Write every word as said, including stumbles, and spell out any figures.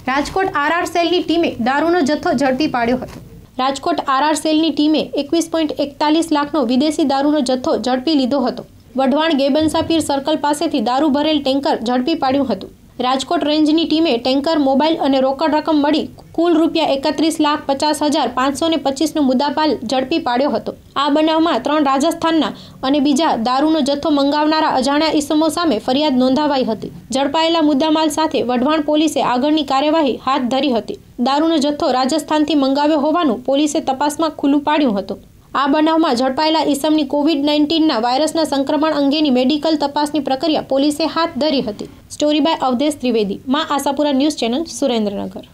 Rajkot RR સેલની ટીમે દારૂનો જથ્થો ઝડપી પાડ્યો હતો। રાજકોટ આરઆર સેલની ટીમે એકવીસ પોઈન્ટ એકતાલીસ લાખનો વિદેશી દારૂનો જથ્થો ઝડપી લીધો હતો। વઢવાણ ગેબંસાપીર સર્કલ પાસેથી દારૂ ભરેલ ટેન્કર ઝડપી પાડ્યું હતું। રાજકોટ રેન્જની ટીમે ટેન્કર, મોબાઈલ અને રોકડ રકમ મળી કુલ રૂપિયા એકત્રીસ લાખ પચાસ હજાર પાંચસો ને પચીસનો મુદ્દામાલ ઝડપી પાડ્યો હતો। આ બનાવમાં ત્રણ રાજસ્થાનના અને બીજા દારૂનો જથ્થો મંગાવનારા અજાણ્યા ઈસમો સામે ફરિયાદ નોંધાવાઈ હતી। ઝડપાયેલા મુદ્દામાલ સાથે વઢવાણ પોલીસે આગળની કાર્યવાહી હાથ ધરી હતી। દારૂનો જથ્થો રાજસ્થાનથી મંગાવ્યો હોવાનું પોલીસે તપાસમાં ખુલ્લું પાડ્યું હતું। આ બનાવમાં ઝડપાયેલા ઈસમની કોવિડ નાઇન્ટીનના વાયરસના સંક્રમણ અંગેની મેડિકલ તપાસની પ્રક્રિયા પોલીસે હાથ ધરી હતી। સ્ટોરી બાય અવધેશ ત્રિવેદી, માં આશાપુરા ન્યૂઝ ચેનલ, સુરેન્દ્રનગર।